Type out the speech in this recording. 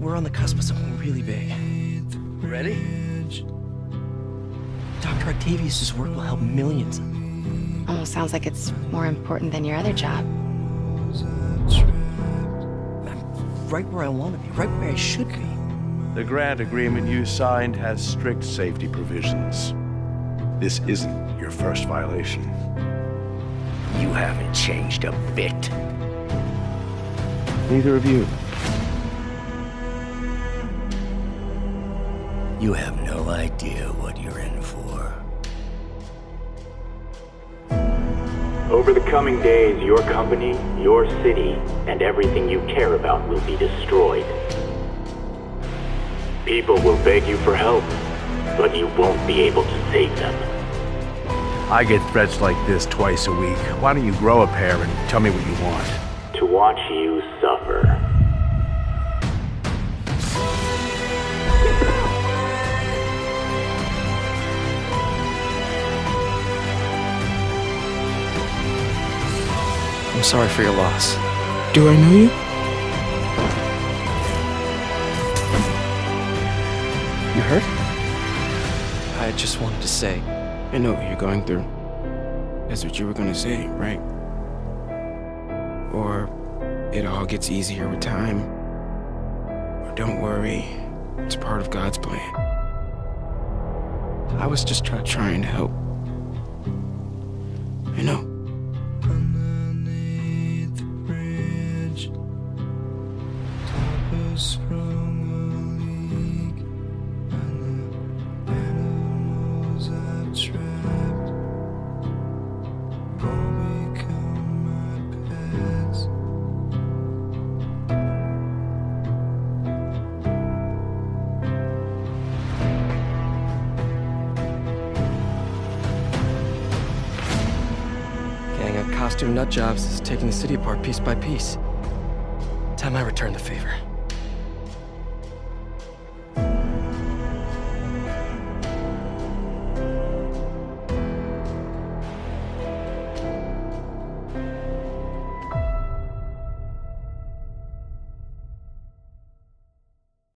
We're on the cusp of something really big. Ready? Dr. Octavius's work will help millions. Almost sounds like it's more important than your other job. I'm right where I want to be, right where I should be. The grant agreement you signed has strict safety provisions. This isn't your first violation. You haven't changed a bit. Neither of you. You have no idea what you're in for. Over the coming days, your company, your city, and everything you care about will be destroyed. People will beg you for help, but you won't be able to save them. I get threats like this twice a week. Why don't you grow a pair and tell me what you want? To watch you suffer. I'm sorry for your loss. Do I know you? You hurt? I just wanted to say. I know what you're going through. That's what you were gonna say, right? Or it all gets easier with time. Or don't worry, it's part of God's plan. I was just Trying to help. I know. Gang of costume nut jobs is taking the city apart piece by piece. Time I return the favor.